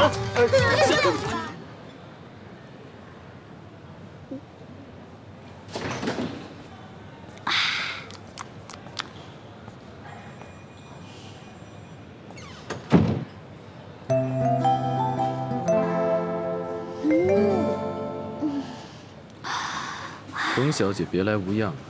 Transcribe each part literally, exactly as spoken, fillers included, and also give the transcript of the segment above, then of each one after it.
冯小姐别来无恙啊！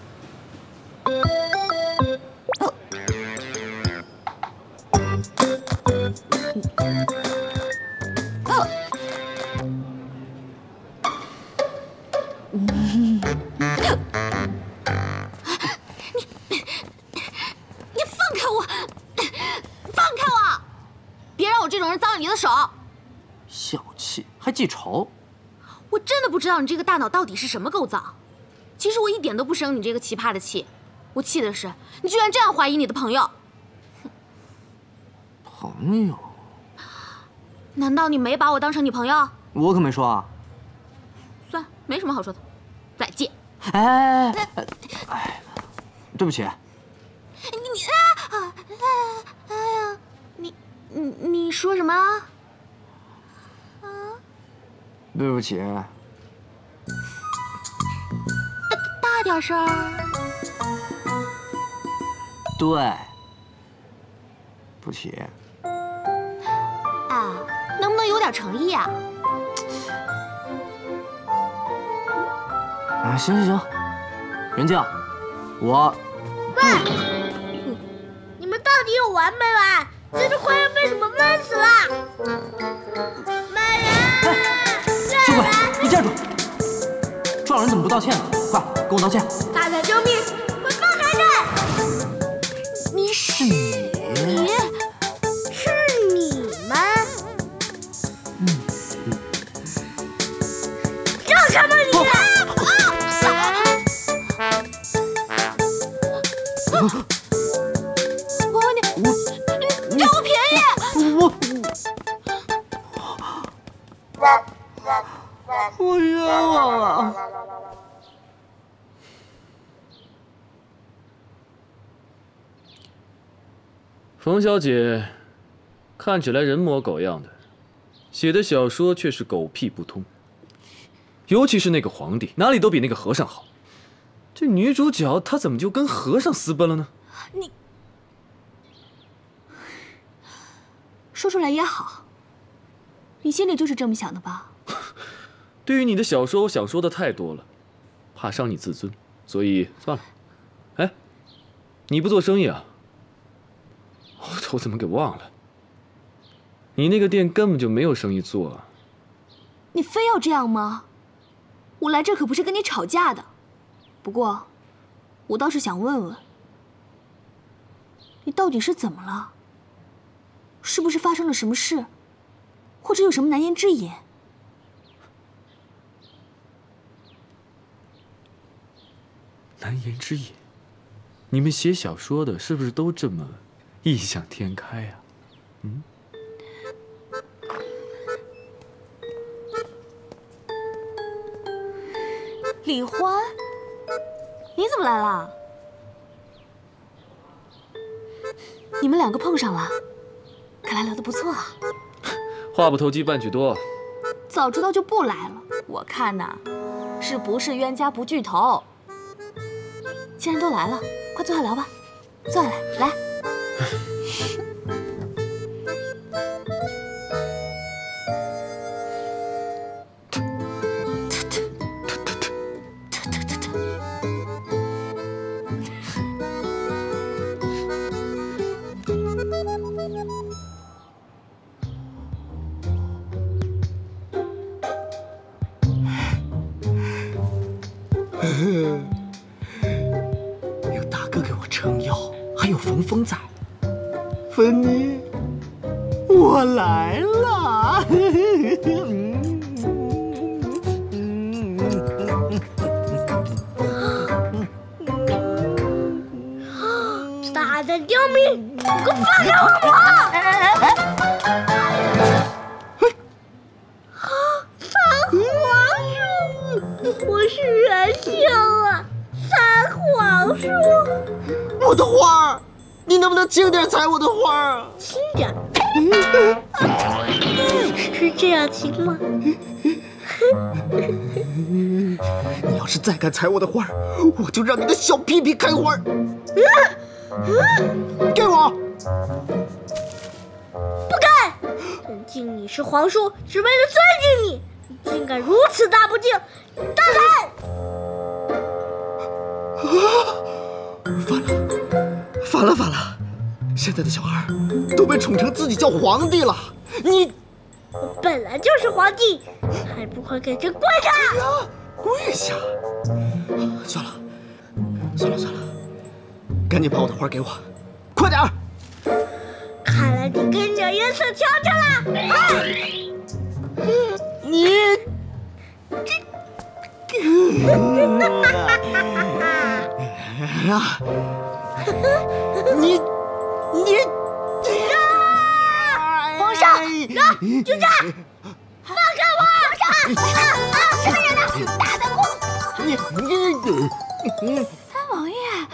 你放开我！放开我！别让我这种人脏了你的手！ 小气还记仇！ 我真的不知道你这个大脑到底是什么构造。其实我一点都不生你这个奇葩的气，我气的是你居然这样怀疑你的朋友。 朋友？ 难道你没把我当成你朋友？ 我可没说啊。 算，没什么好说的，再见。 哎哎哎，对不起。 你你啊啊哎呀，你你你说什么？啊？ 对不起。 大点声。 对，不起。 啊，能不能有点诚意啊？ 啊，行行行，任静，我。 喂，你们到底有完没完？这只花要被什么闷死了？来人！ 小鬼，你站住！撞人怎么不道歉呢？快跟我道歉！ 大胆救命！快放开这！ 你是你， 你是你们？ 嗯嗯， 让开吧你！ 我问你，你占我便宜！ 我我冤枉啊！ 冯小姐，看起来人模狗样的，写的小说却是狗屁不通。尤其是那个皇帝，哪里都比那个和尚好。这女主角她怎么就跟和尚私奔了呢？ 你说出来也好，你心里就是这么想的吧？ 对于你的小说，我想说的太多了，怕伤你自尊，所以算了。哎，你不做生意啊？我怎么给忘了？你那个店根本就没有生意做啊！ 你非要这样吗？我来这可不是跟你吵架的。不过，我倒是想问问，你到底是怎么了？是不是发生了什么事，或者有什么难言之隐？ 难言之隐？你们写小说的是不是都这么异想天开呀？嗯。 李欢，你怎么来了？你们两个碰上了，看来聊得不错啊。 话不投机半句多。 早知道就不来了。我看呐，是不是冤家不聚头？既然都来了，快坐下聊吧。坐下来，来。 有大哥给我撑腰，还有冯峰在。芬妮，我来了。 大胆刁民，给我放开我的猫！哎哎哎！三黄树，我是元宵啊！三黄树， 我的花儿，你能不能轻点踩我的花儿啊？ 轻点！ 是这样行吗？ 你要是再敢踩我的花，我就让你的小屁屁开花。给我！ 不敢！认定你是皇叔，是为了尊敬你。你竟敢如此大不敬，大胆！ 反了，反了，反了！现在的小孩都被宠成自己叫皇帝了，你…… 我本来就是皇帝，还不快给朕跪下！ 跪下！算了，算了，算了，赶紧把我的花给我，快点儿！ 看来你跟着颜色瞧瞧了。啊！ 你这……啊！你你！ 皇上，让就这，放开我！皇上，啊啊！什么人呢？打得过！ 你你三王爷，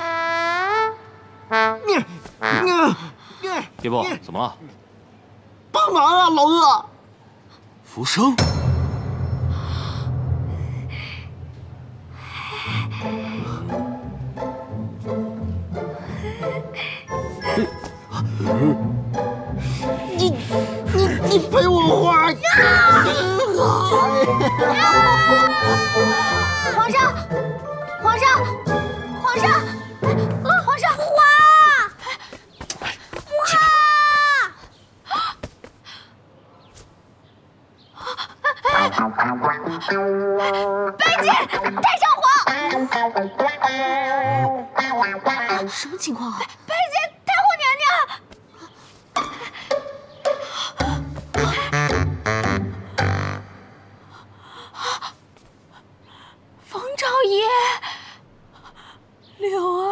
你你你！ 别不，怎么了？ 帮忙啊，老鄂！ 浮生。 你你你赔我花！ 皇上，皇上，皇上，皇上， 花北京太上皇，什么情况啊？北京太后娘娘。冯昭仪，柳儿，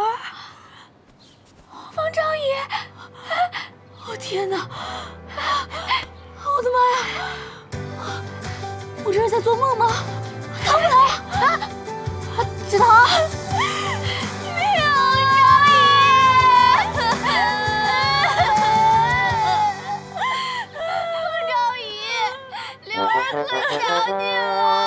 冯昭仪，哦天哪！我的妈呀！我这是在做梦吗？疼不疼啊？止疼啊！柳昭仪，冯昭仪，柳儿可想你了。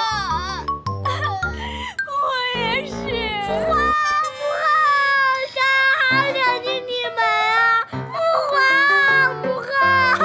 我也是。 花不好，啥好想见你们啊！不好不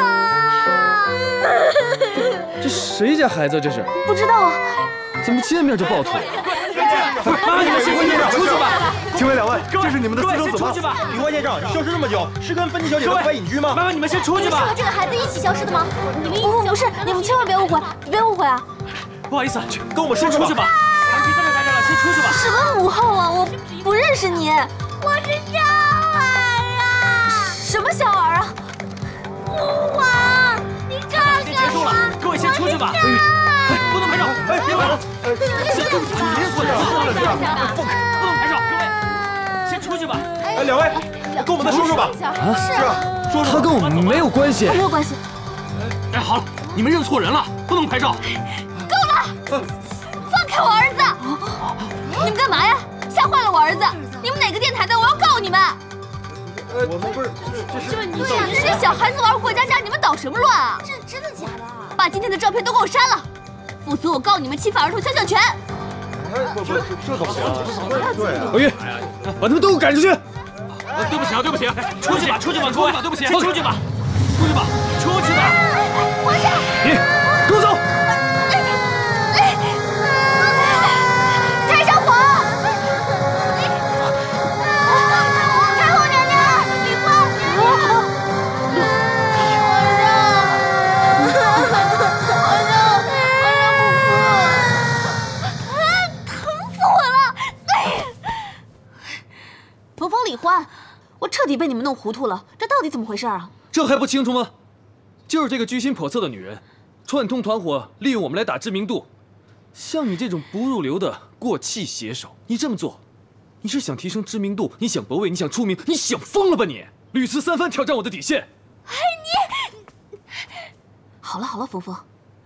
好。 这谁家孩子？这是？ 不知道啊。 怎么见面就抱腿？ 麻烦你们先出去出去吧。 请问两位，这是你们的私生子吗？ 禀官爷长，消失这么久，是跟芬妮小姐的白隐居吗？ 麻烦你们先出去吧。 和这个孩子一起消失的吗？你们不不是，你们千万别误会，别误会啊！ 不好意思， 跟我们先出去吧。咱别在这待着了，先出去吧。 什么母后啊，我不认识你。 我是小儿啊！ 什么小儿啊？ 父皇，你看看先结束了，各位先出去吧。哎，不能拍照！哎，别拍了！哎，先对不起，您错了，错了，这样不能拍照，各位先出去吧。 哎，两位，跟我们再说说吧。 啊， 是啊，说说。 他跟我们没有关系。 没有关系。 哎，好了，你们认错人了，不能拍照。 够了！放开我儿子！你们干嘛呀？吓坏了我儿子！你们哪个电台的？我要告你们！ 呃，我们不是，这是对呀，人家小孩子玩过家家，你们捣什么乱啊？这真的假的？把今天的照片都给我删了，否则我告你们侵犯儿童肖像权。 哎，不不，这怎么行？对， 老于，把他们都给我赶出去！ 对不起啊，对不起，出去吧，出去吧，各位，对不起，出去吧，出去吧，出去吧。 皇上， 你跟我走。 太上皇，太后娘娘，李花，皇上，皇上，疼死我了！冯冯李欢，我彻底被你们弄糊涂了，这到底怎么回事啊？ 这还不清楚吗？就是这个居心叵测的女人，串通团伙，利用我们来打知名度。像你这种不入流的过气写手，你这么做，你是想提升知名度？你想博位？你想出名？你想疯了吧你？屡次三番挑战我的底线。 哎，你好了好了，冯冯，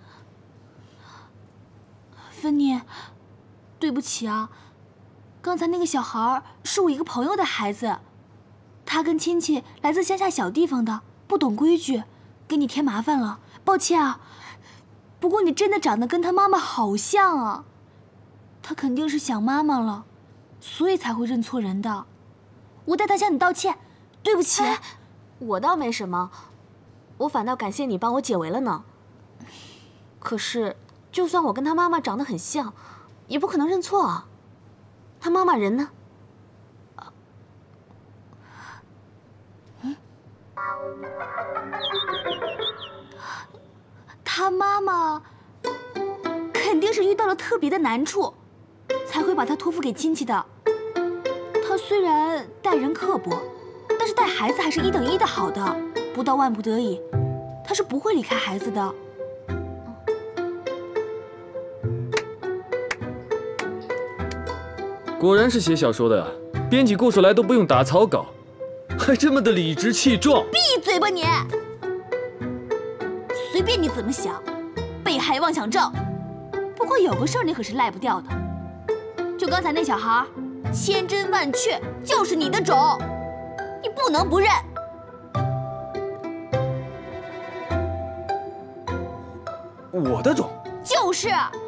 芬妮，对不起啊，刚才那个小孩是我一个朋友的孩子，他跟亲戚来自乡下小地方的，不懂规矩， 给你添麻烦了，抱歉啊。不过你真的长得跟他妈妈好像啊，他肯定是想妈妈了，所以才会认错人的。我代他向你道歉，对不起。 哎，我倒没什么，我反倒感谢你帮我解围了呢。可是，就算我跟他妈妈长得很像，也不可能认错啊。他妈妈人呢？嗯，他妈妈肯定是遇到了特别的难处，才会把他托付给亲戚的。他虽然待人刻薄，但是带孩子还是一等一的好的。不到万不得已，他是不会离开孩子的。 果然是写小说的呀，编辑过出来都不用打草稿，还这么的理直气壮。 闭嘴吧你！随便你怎么想，被害妄想症。不过有个事儿你可是赖不掉的，就刚才那小孩，千真万确就是你的种，你不能不认。 我的种？ 就是。